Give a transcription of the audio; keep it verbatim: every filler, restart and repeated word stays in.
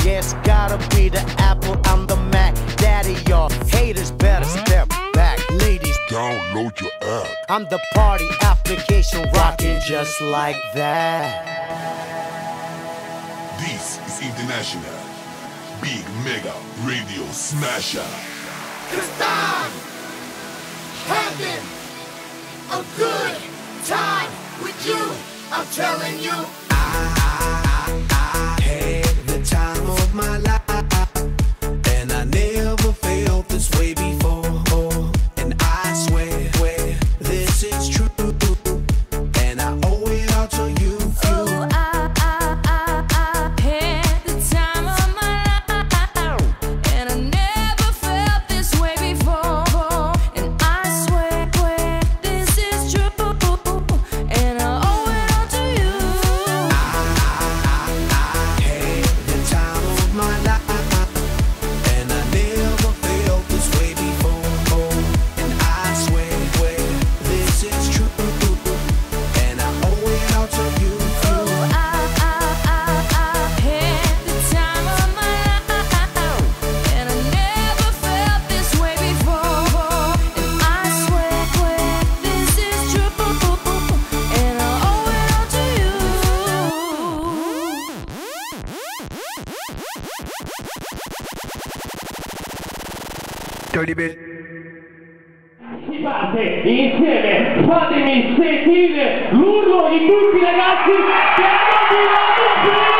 Yes, gotta be the Apple, I'm the Mac. Daddy, y'all haters better step back. Ladies, download your app. I'm the party application rocking just like that. This is International Big Mega Radio Smasher. Cause I'm having a good time with you. I'm telling you, I, I, I had the time of my life, and I never felt this way before. And I swear, swear this is true, and I owe it all to you. Oh, I, I, I, I had the time of my life, and I never felt this way before. And I swear, swear this is true, and I owe it all to you. I, I, I had the time of my life, and I never felt this way before. And I swear, swear this is true, and I owe it all to you. Oh, I, I, I, I had the time of my life, and I never felt this way before. And I swear, swear this is true, and I owe it all to you. Dirty bit. Si parte insieme, fatemi sentire l'urlo di tutti i ragazzi che hanno tirato